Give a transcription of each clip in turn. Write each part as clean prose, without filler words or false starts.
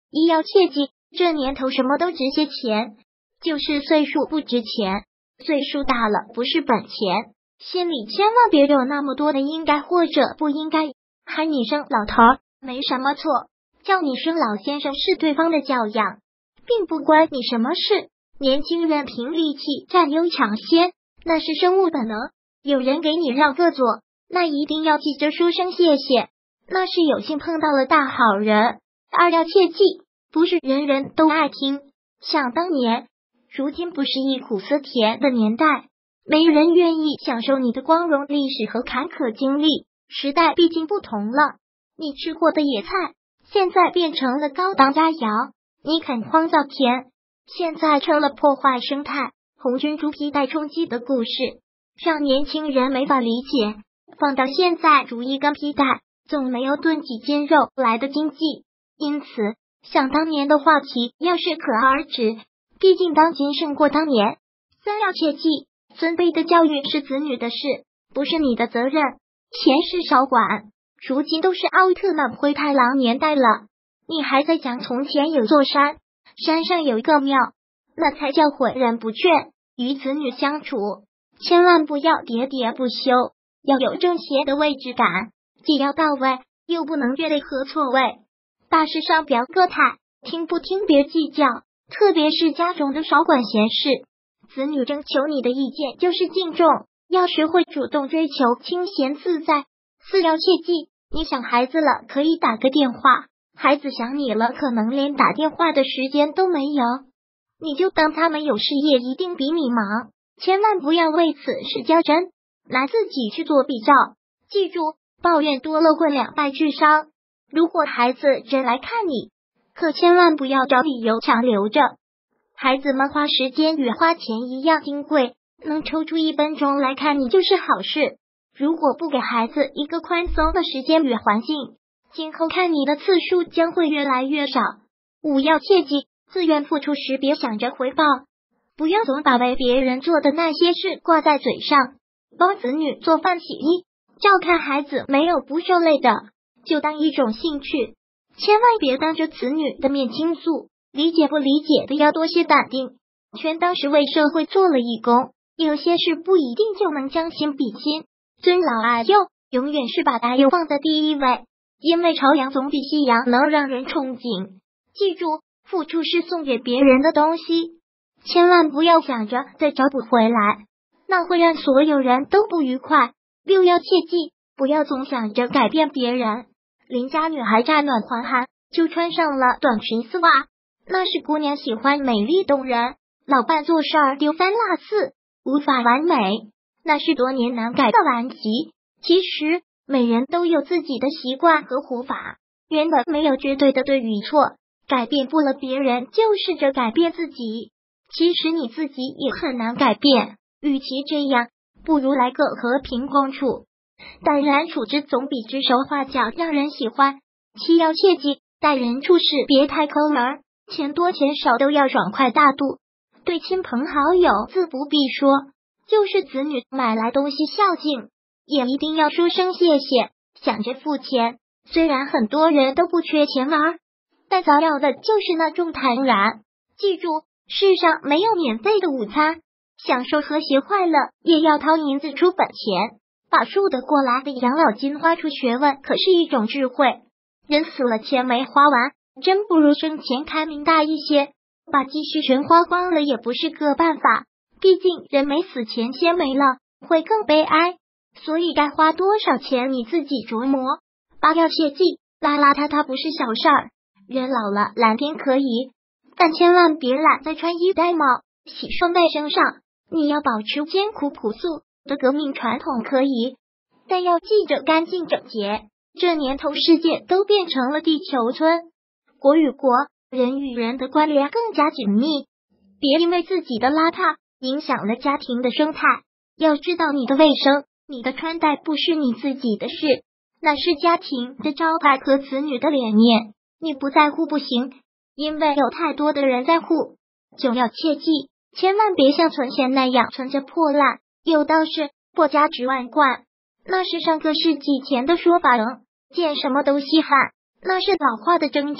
一要切记，这年头什么都值些钱，就是岁数不值钱。岁数大了不是本钱，心里千万别有那么多的应该或者不应该。喊你声老头没什么错，叫你声老先生是对方的教养，并不关你什么事。年轻人凭力气占优抢先，那是生物本能。有人给你让个座，那一定要记着说声谢谢，那是有幸碰到了大好人。二要切记，不是人人都爱听。想当年，如今不是忆苦思甜的年代，没人愿意享受你的光荣历史和坎坷经历。时代毕竟不同了，你吃过的野菜现在变成了高档佳肴，你啃荒造田现在成了破坏生态。红军猪皮带充饥的故事让年轻人没法理解，放到现在煮一根皮带总没有炖几斤肉来的经济。因此想当年的话题要适可而止，毕竟当今胜过当年。三要切记，孙辈的教育是子女的事，不是你的责任，闲事少管。如今都是奥特曼灰太狼年代了，你还在讲从前有座山，山上有一个庙，那才叫诲人不倦。与子女相处，千万不要喋喋不休，要有正邪的位置感，既要到位，又不能越位和错位。大事上表个态，听不听别计较，特别是家中的少管闲事。子女征求你的意见就是敬重，要学会主动追求清闲自在。四要切记，你想孩子了可以打个电话，孩子想你了可能连打电话的时间都没有，你就当他们有事业一定比你忙，千万不要为此事较真，拿自己去做比照。记住，抱怨多了会两败俱伤。如果孩子真来看你，可千万不要找理由强留着。孩子们花时间与花钱一样金贵，能抽出1分钟来看你就是好事。如果不给孩子一个宽松的时间与环境，今后看你的次数将会越来越少。五要切记，自愿付出时别想着回报，不要总把为别人做的那些事挂在嘴上。帮子女做饭洗衣，照看孩子没有不受累的，就当一种兴趣，千万别当着子女的面倾诉，理解不理解的要多些淡定，全当是为社会做了义工。有些事不一定就能将心比心，尊老爱幼永远是把爱幼放在第一位，因为朝阳总比夕阳能让人憧憬。记住，付出是送给别人的东西，千万不要想着再找补回来，那会让所有人都不愉快。六要切记，不要总想着改变别人。邻家女孩乍暖还寒就穿上了短裙丝袜，那是姑娘喜欢美丽动人，老伴做事儿丢三落四，无法完美，那是多年难改的顽疾。其实每人都有自己的习惯和活法，原本没有绝对的对与错，改变不了别人就试着改变自己，其实你自己也很难改变，与其这样，不如来个和平共处，淡然处之总比指手画脚让人喜欢。七要切记，待人处事别太抠门，钱多钱少都要爽快大度。对亲朋好友自不必说，就是子女买来东西孝敬，也一定要说声谢谢，想着付钱。虽然很多人都不缺钱玩，但早要的就是那种坦然。记住，世上没有免费的午餐，享受和谐快乐也要掏银子出本钱。把数得过来的养老金花出学问，可是一种智慧。人死了钱没花完，真不如生前开明大一些。把积蓄全花光了也不是个办法，毕竟人没死钱先没了，会更悲哀。所以该花多少钱你自己琢磨。八要切记，邋邋遢遢不是小事儿。人老了懒天可以，但千万别懒在穿衣戴帽、洗漱卫生上。你要保持艰苦朴素的革命传统可以，但要记着干净整洁。这年头世界都变成了地球村，国与国、人与人的关联更加紧密，别因为自己的邋遢影响了家庭的生态。要知道你的卫生、你的穿戴不是你自己的事，那是家庭的招牌和子女的脸面，你不在乎不行，因为有太多的人在乎。九要切记，千万别像存钱那样存着破烂，有道是破家值万贯，那是上个世纪前的说法，见什么都稀罕，那是老化的征兆。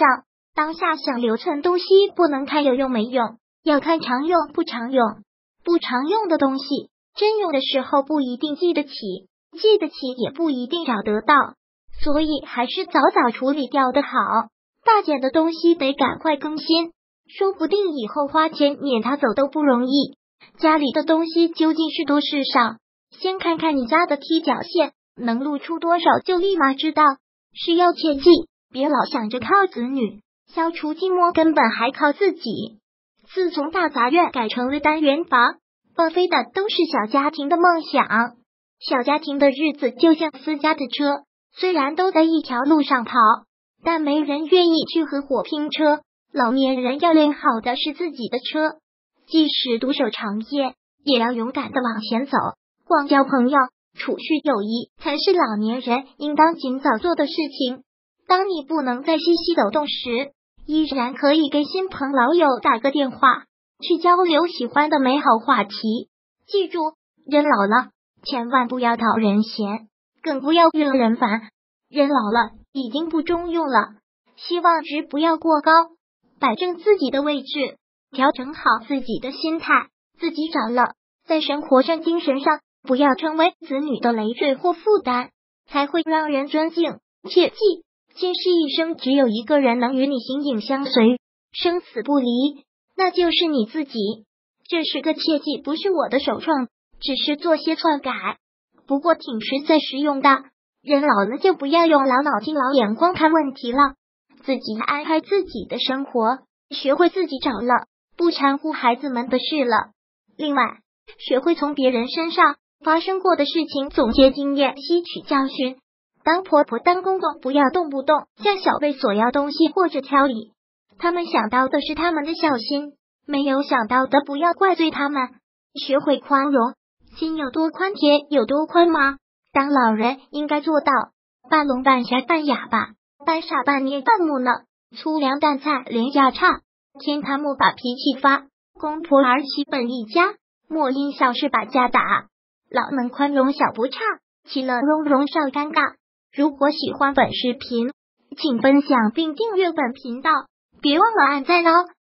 当下想留存东西，不能看有用没用，要看常用不常用。不常用的东西，真用的时候不一定记得起，记得起也不一定找得到，所以还是早早处理掉的好。大件的东西得赶快更新，说不定以后花钱撵它走都不容易。家里的东西究竟是多是少，先看看你家的踢脚线能露出多少，就立马知道。是要切记，别老想着靠子女消除寂寞，根本还靠自己。自从大杂院改成了单元房，报废的都是小家庭的梦想。小家庭的日子就像私家的车，虽然都在一条路上跑，但没人愿意去和火拼车。老年人要练好的是自己的车，即使独守长夜，也要勇敢的往前走。广交朋友，储蓄友谊，才是老年人应当尽早做的事情。当你不能再嬉戏抖动时，依然可以跟亲朋老友打个电话，去交流喜欢的美好话题。记住，人老了，千万不要讨人嫌，更不要惹人烦。人老了，已经不中用了，希望值不要过高，摆正自己的位置，调整好自己的心态，自己长了，在生活上、精神上，不要成为子女的累赘或负担，才会让人尊敬。切记，今世一生只有一个人能与你形影相随，生死不离，那就是你自己。这是个切记，不是我的首创，只是做些篡改，不过挺实在实用的。人老了就不要用老脑筋、老眼光看问题了，自己安排自己的生活，学会自己找了，不掺和孩子们的事了。另外，学会从别人身上发生过的事情总结经验，吸取教训。当婆婆当公公，不要动不动向小辈索要东西或者挑理，他们想到的是他们的孝心，没有想到的不要怪罪他们。学会宽容，心有多宽，铁有多宽吗？当老人应该做到半聋半瞎半哑巴，半傻半捏半木讷，粗粮淡菜廉价差，天塌莫把脾气发，公婆儿媳本一家，莫因小事把家打。老能宽容小不差，其乐融融少尴尬。如果喜欢本视频，请分享并订阅本频道，别忘了按赞哦。